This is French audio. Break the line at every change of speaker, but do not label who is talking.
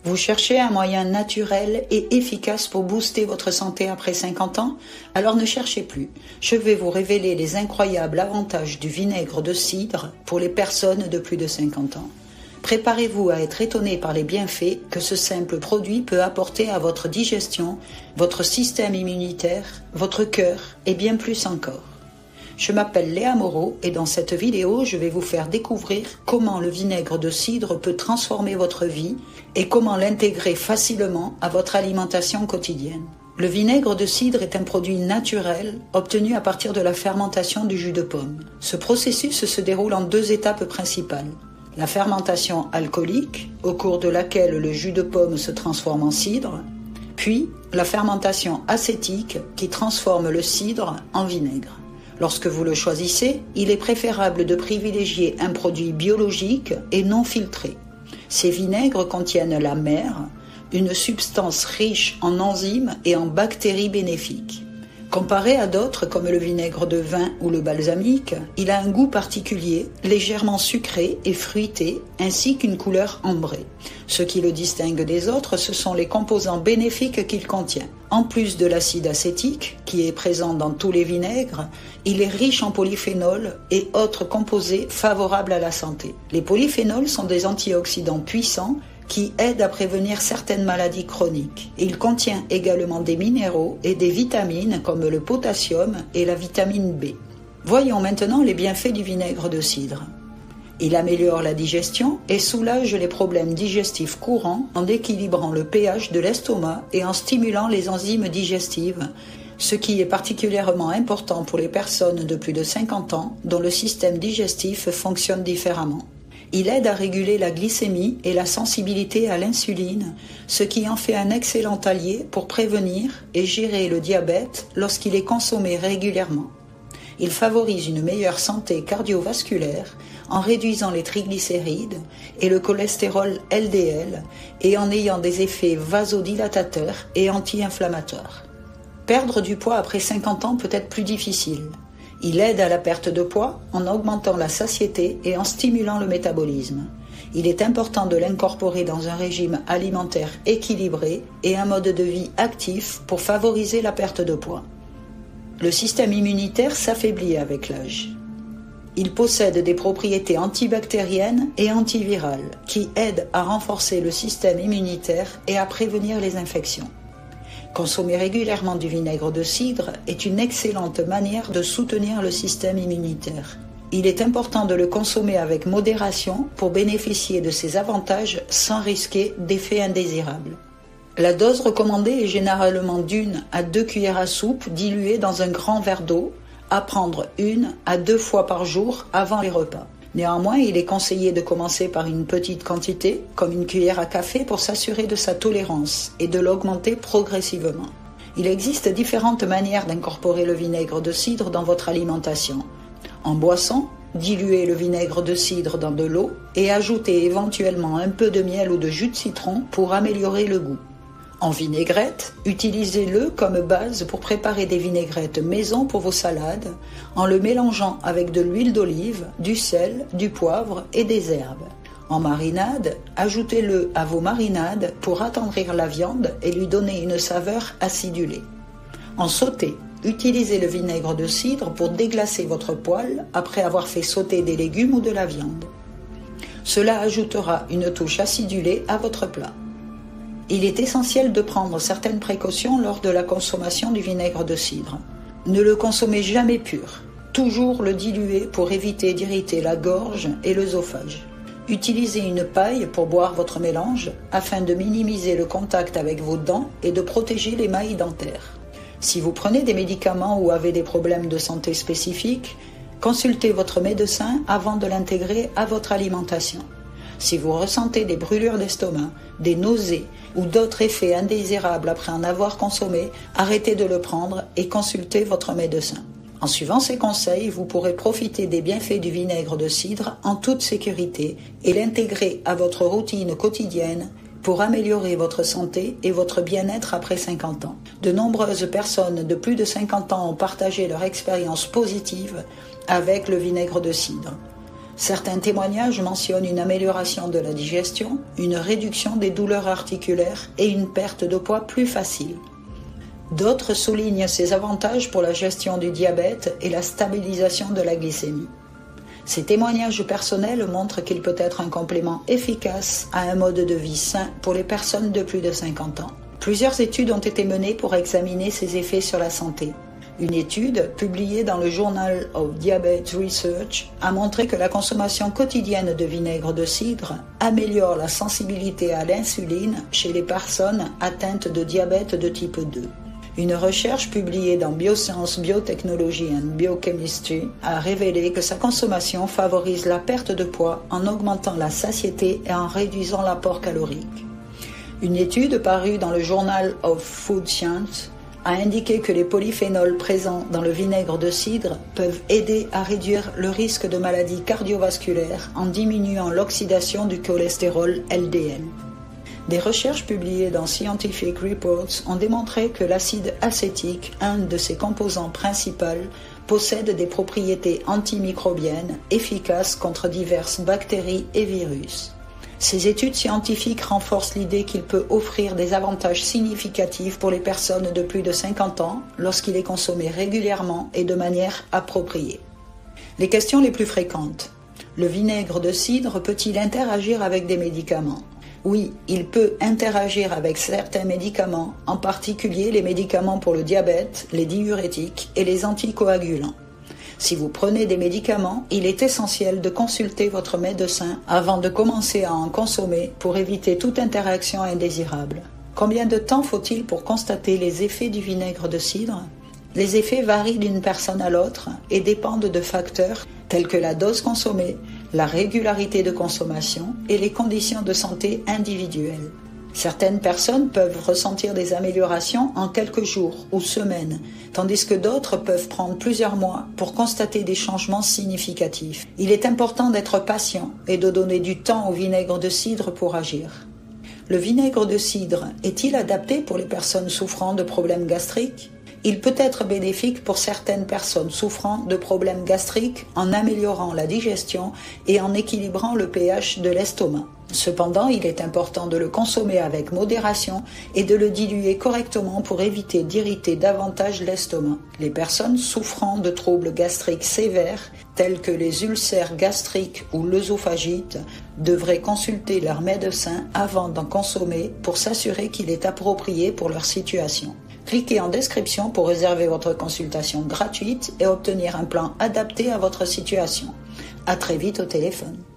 Vous cherchez un moyen naturel et efficace pour booster votre santé après 50 ans? Alors ne cherchez plus. Je vais vous révéler les incroyables avantages du vinaigre de cidre pour les personnes de plus de 50 ans. Préparez-vous à être étonné par les bienfaits que ce simple produit peut apporter à votre digestion, votre système immunitaire, votre cœur et bien plus encore. Je m'appelle Léa Moreau et dans cette vidéo, je vais vous faire découvrir comment le vinaigre de cidre peut transformer votre vie et comment l'intégrer facilement à votre alimentation quotidienne. Le vinaigre de cidre est un produit naturel obtenu à partir de la fermentation du jus de pomme. Ce processus se déroule en 2 étapes principales. La fermentation alcoolique, au cours de laquelle le jus de pomme se transforme en cidre, puis la fermentation acétique qui transforme le cidre en vinaigre. Lorsque vous le choisissez, il est préférable de privilégier un produit biologique et non filtré. Ces vinaigres contiennent la mer, une substance riche en enzymes et en bactéries bénéfiques. Comparé à d'autres comme le vinaigre de vin ou le balsamique, il a un goût particulier, légèrement sucré et fruité, ainsi qu'une couleur ambrée. Ce qui le distingue des autres, ce sont les composants bénéfiques qu'il contient. En plus de l'acide acétique, qui est présent dans tous les vinaigres, il est riche en polyphénols et autres composés favorables à la santé. Les polyphénols sont des antioxydants puissants qui aide à prévenir certaines maladies chroniques. Il contient également des minéraux et des vitamines comme le potassium et la vitamine B. Voyons maintenant les bienfaits du vinaigre de cidre. Il améliore la digestion et soulage les problèmes digestifs courants en équilibrant le pH de l'estomac et en stimulant les enzymes digestives, ce qui est particulièrement important pour les personnes de plus de 50 ans dont le système digestif fonctionne différemment. Il aide à réguler la glycémie et la sensibilité à l'insuline, ce qui en fait un excellent allié pour prévenir et gérer le diabète lorsqu'il est consommé régulièrement. Il favorise une meilleure santé cardiovasculaire en réduisant les triglycérides et le cholestérol LDL et en ayant des effets vasodilatateurs et anti-inflammatoires. Perdre du poids après 50 ans peut être plus difficile. Il aide à la perte de poids en augmentant la satiété et en stimulant le métabolisme. Il est important de l'incorporer dans un régime alimentaire équilibré et un mode de vie actif pour favoriser la perte de poids. Le système immunitaire s'affaiblit avec l'âge. Il possède des propriétés antibactériennes et antivirales qui aident à renforcer le système immunitaire et à prévenir les infections. Consommer régulièrement du vinaigre de cidre est une excellente manière de soutenir le système immunitaire. Il est important de le consommer avec modération pour bénéficier de ses avantages sans risquer d'effets indésirables. La dose recommandée est généralement d'1 à 2 cuillères à soupe diluées dans un grand verre d'eau, à prendre 1 à 2 fois par jour avant les repas. Néanmoins, il est conseillé de commencer par une petite quantité, comme une cuillère à café, pour s'assurer de sa tolérance et de l'augmenter progressivement. Il existe différentes manières d'incorporer le vinaigre de cidre dans votre alimentation. En boisson, diluez le vinaigre de cidre dans de l'eau et ajoutez éventuellement un peu de miel ou de jus de citron pour améliorer le goût. En vinaigrette, utilisez-le comme base pour préparer des vinaigrettes maison pour vos salades, en le mélangeant avec de l'huile d'olive, du sel, du poivre et des herbes. En marinade, ajoutez-le à vos marinades pour attendrir la viande et lui donner une saveur acidulée. En sauté, utilisez le vinaigre de cidre pour déglacer votre poêle après avoir fait sauter des légumes ou de la viande. Cela ajoutera une touche acidulée à votre plat. Il est essentiel de prendre certaines précautions lors de la consommation du vinaigre de cidre. Ne le consommez jamais pur, toujours le diluer pour éviter d'irriter la gorge et l'œsophage. Utilisez une paille pour boire votre mélange afin de minimiser le contact avec vos dents et de protéger l'émail dentaire. Si vous prenez des médicaments ou avez des problèmes de santé spécifiques, consultez votre médecin avant de l'intégrer à votre alimentation. Si vous ressentez des brûlures d'estomac, des nausées ou d'autres effets indésirables après en avoir consommé, arrêtez de le prendre et consultez votre médecin. En suivant ces conseils, vous pourrez profiter des bienfaits du vinaigre de cidre en toute sécurité et l'intégrer à votre routine quotidienne pour améliorer votre santé et votre bien-être après 50 ans. De nombreuses personnes de plus de 50 ans ont partagé leur expérience positive avec le vinaigre de cidre. Certains témoignages mentionnent une amélioration de la digestion, une réduction des douleurs articulaires et une perte de poids plus facile. D'autres soulignent ces avantages pour la gestion du diabète et la stabilisation de la glycémie. Ces témoignages personnels montrent qu'il peut être un complément efficace à un mode de vie sain pour les personnes de plus de 50 ans. Plusieurs études ont été menées pour examiner ces effets sur la santé. Une étude publiée dans le Journal of Diabetes Research a montré que la consommation quotidienne de vinaigre de cidre améliore la sensibilité à l'insuline chez les personnes atteintes de diabète de type 2. Une recherche publiée dans Bioscience, Biotechnology and Biochemistry a révélé que sa consommation favorise la perte de poids en augmentant la satiété et en réduisant l'apport calorique. Une étude parue dans le Journal of Food Science a indiqué que les polyphénols présents dans le vinaigre de cidre peuvent aider à réduire le risque de maladies cardiovasculaires en diminuant l'oxydation du cholestérol LDL. Des recherches publiées dans Scientific Reports ont démontré que l'acide acétique, un de ses composants principaux, possède des propriétés antimicrobiennes efficaces contre diverses bactéries et virus. Ces études scientifiques renforcent l'idée qu'il peut offrir des avantages significatifs pour les personnes de plus de 50 ans lorsqu'il est consommé régulièrement et de manière appropriée. Les questions les plus fréquentes. Le vinaigre de cidre peut-il interagir avec des médicaments ? Oui, il peut interagir avec certains médicaments, en particulier les médicaments pour le diabète, les diurétiques et les anticoagulants. Si vous prenez des médicaments, il est essentiel de consulter votre médecin avant de commencer à en consommer pour éviter toute interaction indésirable. Combien de temps faut-il pour constater les effets du vinaigre de cidre ? Les effets varient d'une personne à l'autre et dépendent de facteurs tels que la dose consommée, la régularité de consommation et les conditions de santé individuelles. Certaines personnes peuvent ressentir des améliorations en quelques jours ou semaines, tandis que d'autres peuvent prendre plusieurs mois pour constater des changements significatifs. Il est important d'être patient et de donner du temps au vinaigre de cidre pour agir. Le vinaigre de cidre est-il adapté pour les personnes souffrant de problèmes gastriques ? Il peut être bénéfique pour certaines personnes souffrant de problèmes gastriques en améliorant la digestion et en équilibrant le pH de l'estomac. Cependant, il est important de le consommer avec modération et de le diluer correctement pour éviter d'irriter davantage l'estomac. Les personnes souffrant de troubles gastriques sévères, tels que les ulcères gastriques ou l'œsophagite, devraient consulter leur médecin avant d'en consommer pour s'assurer qu'il est approprié pour leur situation. Cliquez en description pour réserver votre consultation gratuite et obtenir un plan adapté à votre situation. À très vite au téléphone.